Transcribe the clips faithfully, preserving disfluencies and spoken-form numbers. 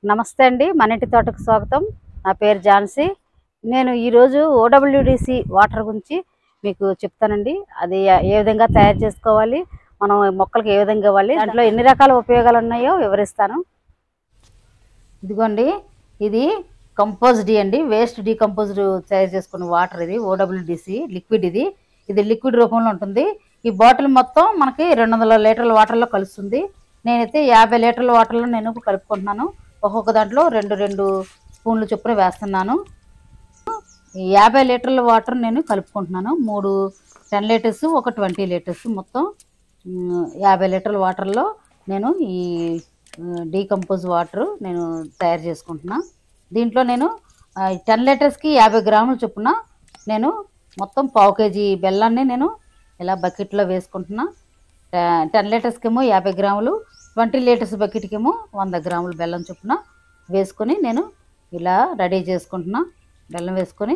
నమస్తే అండి, మన ఇంటి తోటకు స్వాగతం. నా పేరు ఝాన్సీ. నేను ఈరోజు ఓడబ్ల్యూడిసి వాటర్ గురించి మీకు చెప్తానండి. అది ఏ విధంగా తయారు చేసుకోవాలి, మనం మొక్కలకు ఏ విధంగా ఇవ్వాలి, దాంట్లో ఎన్ని రకాల ఉపయోగాలు ఉన్నాయో వివరిస్తాను. ఇదిగోండి, ఇది కంపోజ్ డి అండి, వేస్ట్ డీకంపోజ్డ్ తయారు చేసుకున్న వాటర్. ఇది ఓడబ్ల్యూడిసి లిక్విడ్. ఇది ఇది లిక్విడ్ రూపంలో ఉంటుంది. ఈ బాటిల్ మొత్తం మనకి రెండు వందల లీటర్ల వాటర్లో కలుస్తుంది. నేనైతే యాభై లీటర్ల వాటర్లో నేను కలుపుకుంటున్నాను. ఒక్కొక్క దాంట్లో రెండు రెండు స్పూన్లు చొప్పున వేస్తున్నాను. యాభై లీటర్ల వాటర్ నేను కలుపుకుంటున్నాను. మూడు టెన్ లీటర్స్, ఒక ట్వంటీ లీటర్స్, మొత్తం యాభై లీటర్ల వాటర్లో నేను ఈ డీకంపోజ్ వాటర్ నేను తయారు చేసుకుంటున్నా. దీంట్లో నేను టెన్ లీటర్స్కి యాభై గ్రాముల చొప్పున నేను మొత్తం పావు కేజీ బెల్లాన్ని నేను ఇలా బకెట్లో వేసుకుంటున్నా. టెన్ లీటర్స్కి ఏమో యాభై గ్రాములు, ట్వంటీ లీటర్స్ బకెట్కి ఏమో వంద గ్రాములు బెల్లం చొప్పున వేసుకొని నేను ఇలా రెడీ చేసుకుంటున్నా. బెల్లం వేసుకొని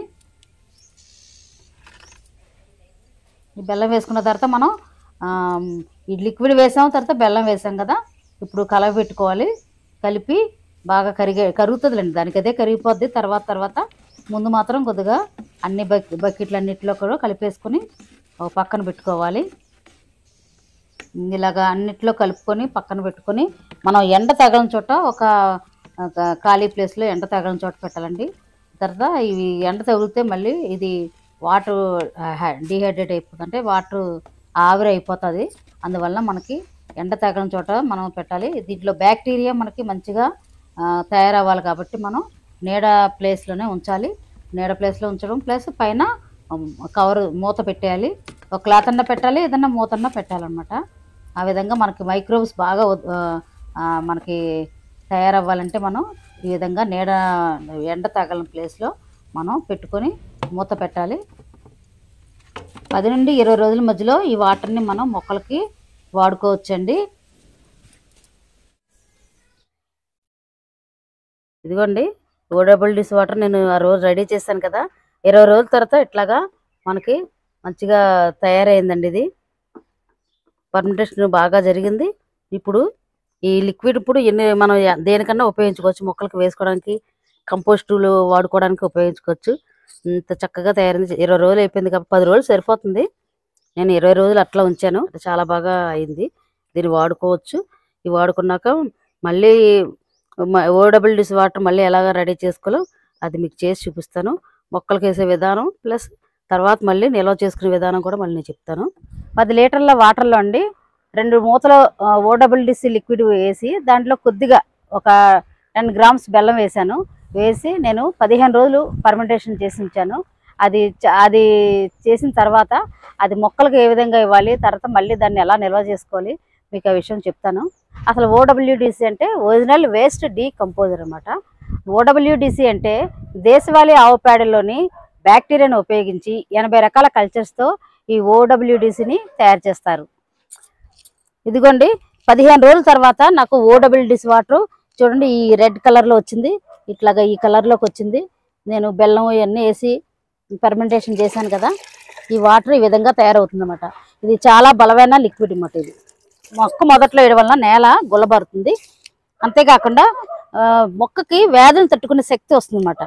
ఈ బెల్లం వేసుకున్న తర్వాత మనం ఈ లిక్విడ్ వేసాం, తర్వాత బెల్లం వేసాం కదా, ఇప్పుడు కలవ పెట్టుకోవాలి. కలిపి బాగా కరిగే కరుగుతుందిలేండి, దానికి అదే కరిగిపోద్ది. తర్వాత తర్వాత ముందు మాత్రం కొద్దిగా అన్ని బకె బకెట్లు అన్నింటిలో కూడా కలిపేసుకొని ఒక పక్కన పెట్టుకోవాలి. ఇలాగా అన్నిట్లో కలుపుకొని పక్కన పెట్టుకొని మనం ఎండ తగలని చోట ఒక ఖాళీ ప్లేస్లో ఎండ తగలని చోట పెట్టాలండి. తర్వాత ఇవి ఎండ తగిలితే మళ్ళీ ఇది వాటర్ డీహైడ్రేట్ అయిపోతుంది, అంటే వాటర్ ఆవిరి అయిపోతుంది. అందువల్ల మనకి ఎండ తగలని చోట మనం పెట్టాలి. దీంట్లో బ్యాక్టీరియా మనకి మంచిగా తయారవ్వాలి కాబట్టి మనం నీడ ప్లేస్లోనే ఉంచాలి. నీడ ప్లేస్లో ఉంచడం ప్లస్ పైన కవర్ మూత పెట్టేయాలి. ఒక క్లాత్ అన్న పెట్టాలి, ఏదన్నా మూత అన్న పెట్టాలన్నమాట. ఆ విధంగా మనకి మైక్రోబ్స్ బాగా మనకి తయారవ్వాలంటే మనం ఈ విధంగా నీడ ఎండ తగలని ప్లేస్లో మనం పెట్టుకొని మూత పెట్టాలి. పది నుండి ఇరవై రోజుల మధ్యలో ఈ వాటర్ని మనం మొక్కలకి వాడుకోవచ్చండి. ఇదిగోండి, ఓడబ్ల్యూడిసి వాటర్ నేను ఆ రోజు రెడీ చేశాను కదా, ఇరవై రోజుల తర్వాత ఇట్లాగా మనకి మంచిగా తయారైందండి. ఇది ఫర్మెంటేషన్ బాగా జరిగింది. ఇప్పుడు ఈ లిక్విడ్ ఇప్పుడు ఎన్ని మనం దేనికన్నా ఉపయోగించుకోవచ్చు, మొక్కలకు వేసుకోవడానికి, కంపోస్టులు వాడుకోవడానికి ఉపయోగించుకోవచ్చు. ఇంత చక్కగా తయారైంది. ఇరవై రోజులు అయిపోయింది కాబట్టి పది రోజులు సరిపోతుంది. నేను ఇరవై రోజులు అట్లా ఉంచాను. చాలా బాగా అయింది. దీన్ని వాడుకోవచ్చు. ఇవి వాడుకున్నాక మళ్ళీ ఓడబ్ల్యూడిసి వాటర్ మళ్ళీ ఎలాగ రెడీ చేసుకోవాలో అది మీకు చేసి చూపిస్తాను. మొక్కలకు వేసే విధానం ప్లస్ తర్వాత మళ్ళీ నిల్వ చేసుకునే విధానం కూడా మళ్ళీ నేను చెప్తాను. పది లీటర్ల వాటర్లో అండి రెండు మూతల ఓడబ్ల్యూడిసి లిక్విడ్ వేసి దాంట్లో కొద్దిగా ఒక టెన్ గ్రామ్స్ బెల్లం వేసాను. వేసి నేను పదిహేను రోజులు ఫర్మెంటేషన్ చేసి ఉంచాను. అది అది చేసిన తర్వాత అది మొక్కలకు ఏ విధంగా ఇవ్వాలి, తర్వాత మళ్ళీ దాన్ని ఎలా నిల్వ చేసుకోవాలి మీకు ఆ విషయం చెప్తాను. అసలు ఓడబ్ల్యూడిసి అంటే ఒరిజినల్ వేస్ట్ డీకంపోజర్ అనమాట. ఓడబ్ల్యూడిసి అంటే దేశవాళీ ఆవు పేడలోని బ్యాక్టీరియాను ఉపయోగించి ఎనభై రకాల కల్చర్స్తో ఈ ఓడబ్ల్యూడిసిని తయారు చేస్తారు. ఇదిగోండి, పదిహేను రోజుల తర్వాత నాకు ఓడబ్ల్యూడిసి వాటర్ చూడండి ఈ రెడ్ కలర్లో వచ్చింది. ఇట్లాగా ఈ కలర్లోకి వచ్చింది. నేను బెల్లం ఇవన్నీ వేసి ఫర్మెంటేషన్ చేశాను కదా, ఈ వాటర్ ఈ విధంగా తయారవుతుంది అన్నమాట. ఇది చాలా బలమైన లిక్విడ్ అన్నమాట. ఇది మొక్క మొదట్లో వేయడం వల్ల నేల గుల్లబారుతుంది. అంతేకాకుండా మొక్కకి వ్యాధులు తట్టుకునే శక్తి వస్తుంది అన్నమాట.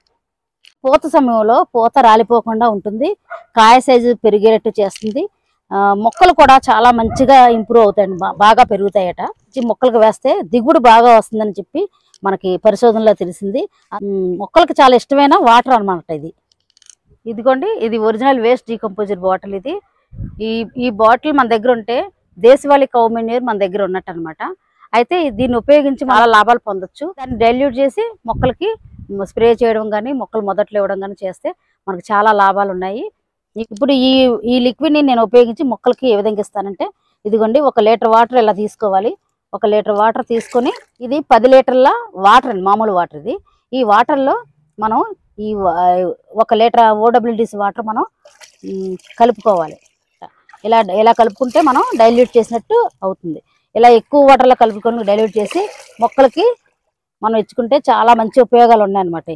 పూత సమయంలో పూత రాలిపోకుండా ఉంటుంది. కాయ సైజు పెరిగేటట్టు చేస్తుంది. మొక్కలు కూడా చాలా మంచిగా ఇంప్రూవ్ అవుతాయండి, బాగా పెరుగుతాయట. ఈ మొక్కలకు వేస్తే దిగుబడి బాగా వస్తుందని చెప్పి మనకి పరిశోధనలో తెలిసింది. మొక్కలకు చాలా ఇష్టమైన వాటర్ అన్నమాట ఇది. ఇదిగోండి, ఇది ఒరిజినల్ వేస్ట్ డీకంపోజర్ బాటిల్. ఇది ఈ ఈ బాటిల్ మన దగ్గర ఉంటే దేశవాళీ కౌ మెన్యూర్ మన దగ్గర ఉన్నట్టు అనమాట. అయితే దీన్ని ఉపయోగించి చాలా లాభాలు పొందొచ్చు. దాన్ని డైల్యూట్ చేసి మొక్కలకి స్ప్రే చేయడం కానీ, మొక్కలు మొదట్లో ఇవ్వడం కానీ చేస్తే మనకు చాలా లాభాలు ఉన్నాయి. ఇప్పుడు ఈ ఈ లిక్విడ్ని నేను ఉపయోగించి మొక్కలకి ఏ విధంగా ఇస్తానంటే, ఇదిగోండి ఒక లీటర్ వాటర్ ఇలా తీసుకోవాలి. ఒక లీటర్ వాటర్ తీసుకొని, ఇది పది లీటర్ల వాటర్ అండి, మామూలు వాటర్. ఇది ఈ వాటర్లో మనం ఈ ఒక లీటర్ ఓడబ్ల్యూడిసి వాటర్ మనం కలుపుకోవాలి. ఇలా ఇలా కలుపుకుంటే మనం డైల్యూట్ చేసినట్టు అవుతుంది. ఇలా ఎక్కువ వాటర్లో కలుపుకొని డైల్యూట్ చేసి మొక్కలకి మనం ఇచ్చుకుంటే చాలా మంచి ఉపయోగాలు ఉన్నాయన్నమాట.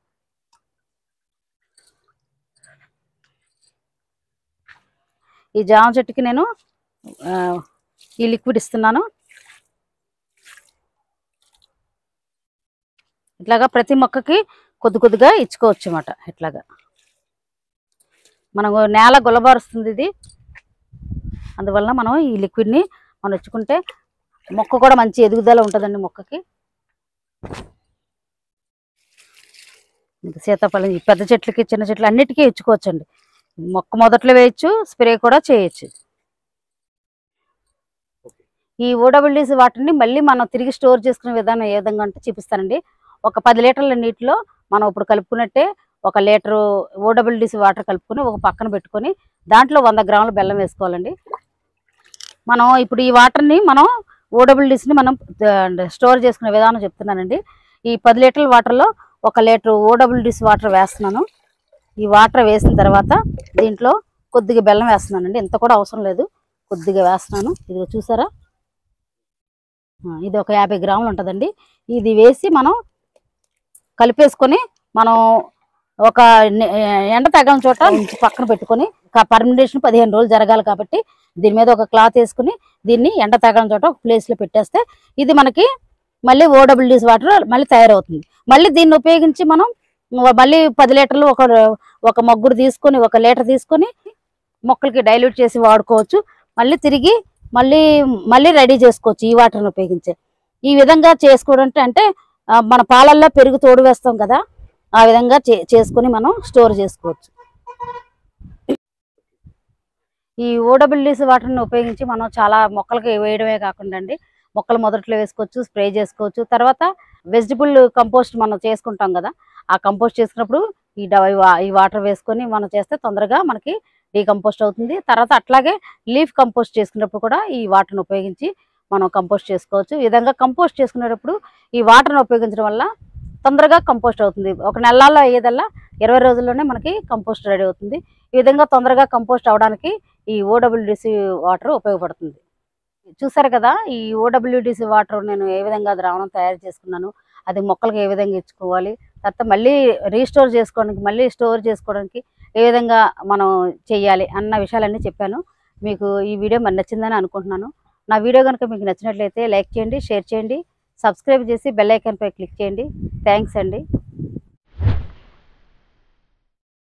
ఈ జామ చెట్టుకి నేను ఈ లిక్విడ్ ఇస్తున్నాను. ఇట్లాగా ప్రతి మొక్కకి కొద్ది కొద్దిగా ఇచ్చుకోవచ్చు అన్నమాట. ఇట్లాగా మనం నేల గుల్లబారుస్తుంది ఇది, అందువల్ల మనం ఈ లిక్విడ్ని మనం ఇచ్చుకుంటే మొక్క కూడా మంచి ఎదుగుదల ఉంటుందండి మొక్కకి. సీతాఫలం ఈ పెద్ద చెట్లకి చిన్న చెట్లు అన్నిటికీ ఇచ్చుకోవచ్చండి. మొక్క మొదట్లో వేయచ్చు, స్ప్రే కూడా చేయొచ్చు. ఈ ఓడబ్ల్యూడిసి వాటర్ని మళ్ళీ మనం తిరిగి స్టోర్ చేసుకునే విధానం ఏ విధంగా అంటే చూపిస్తానండి. ఒక పది లీటర్ల నీటిలో మనం ఇప్పుడు కలుపుకున్నట్టే ఒక లీటరు ఓడబ్ల్యూడిసి వాటర్ కలుపుకొని ఒక పక్కన పెట్టుకొని దాంట్లో వంద గ్రాముల బెల్లం వేసుకోవాలండి. మనం ఇప్పుడు ఈ వాటర్ని మనం ఓడబ్ల్యూడిసిని మనం స్టోర్ చేసుకునే విధానం చెప్తున్నానండి. ఈ పది లీటర్ల వాటర్లో ఒక లీటర్ ఓడబ్ల్యూడిసి వాటర్ వేస్తున్నాను. ఈ వాటర్ వేసిన తర్వాత దీంట్లో కొద్దిగా బెల్లం వేస్తున్నానండి. ఇంత కూడా అవసరం లేదు, కొద్దిగా వేస్తున్నాను. ఇది చూసారా, ఇది ఒక యాభై గ్రాములు ఉంటుందండి. ఇది వేసి మనం కలిపేసుకొని మనం ఒక ఎండ తగ్గని చోట పక్కన పెట్టుకొని పర్మినేషన్ పదిహేను రోజులు జరగాలి కాబట్టి దీని మీద ఒక క్లాత్ వేసుకుని దీన్ని ఎండ తగ్గని చోట ఒక ప్లేస్లో పెట్టేస్తే ఇది మనకి మళ్ళీ ఓడబ్ల్యూడిసి వాటర్ మళ్ళీ తయారవుతుంది. మళ్ళీ దీన్ని ఉపయోగించి మనం మళ్ళీ పది లీటర్లు ఒక ఒక మగ్గురు తీసుకొని ఒక లీటర్ తీసుకొని మొక్కలకి డైల్యూట్ చేసి వాడుకోవచ్చు. మళ్ళీ తిరిగి మళ్ళీ మళ్ళీ రెడీ చేసుకోవచ్చు ఈ వాటర్ని ఉపయోగించే. ఈ విధంగా చేసుకోవడం అంటే మన పాలల్లో పెరుగు తోడు వేస్తాం కదా, ఆ విధంగా చే చేసుకొని మనం స్టోర్ చేసుకోవచ్చు. ఈ ఓడబ్ల్యూడిసి వాటర్ని ఉపయోగించి మనం చాలా మొక్కలకి వేయడమే కాకుండా అండి, మొక్కలు మొదట్లో వేసుకోవచ్చు, స్ప్రే చేసుకోవచ్చు. తర్వాత వెజిటబుల్ కంపోస్ట్ మనం చేసుకుంటాం కదా, ఆ కంపోస్ట్ చేసుకున్నప్పుడు ఈ ఈ వాటర్ వేసుకొని మనం చేస్తే తొందరగా మనకి డీకంపోస్ట్ అవుతుంది. తర్వాత అట్లాగే లీఫ్ కంపోస్ట్ చేసుకున్నప్పుడు కూడా ఈ వాటర్ని ఉపయోగించి మనం కంపోస్ట్ చేసుకోవచ్చు. ఈ విధంగా కంపోస్ట్ చేసుకునేటప్పుడు ఈ వాటర్ని ఉపయోగించడం వల్ల తొందరగా కంపోస్ట్ అవుతుంది. ఒక నెలల్లో అయ్యేదల్లా ఇరవై రోజుల్లోనే మనకి కంపోస్ట్ రెడీ అవుతుంది. ఈ విధంగా తొందరగా కంపోస్ట్ అవడానికి ఈ ఓడబ్ల్యూడిసి వాటర్ ఉపయోగపడుతుంది. చూసారు కదా, ఈ ఓడబ్ల్యూడిసి వాటర్ నేను ఏ విధంగా ద్రావణం తయారు చేసుకున్నాను, అది మొక్కలకు ఏ విధంగా ఇచ్చుకోవాలి, తర్వాత మళ్ళీ రీస్టోర్ చేసుకోవడానికి మళ్ళీ స్టోర్ చేసుకోవడానికి ఏ విధంగా మనం చేయాలి అన్న విషయాలన్నీ చెప్పాను. మీకు ఈ వీడియో మరి నచ్చిందని అనుకుంటున్నాను. నా వీడియో కనుక మీకు నచ్చినట్లయితే లైక్ చేయండి, షేర్ చేయండి, సబ్స్క్రైబ్ చేసి బెల్ ఐకాన్పై క్లిక్ చేయండి. థ్యాంక్స్ అండి.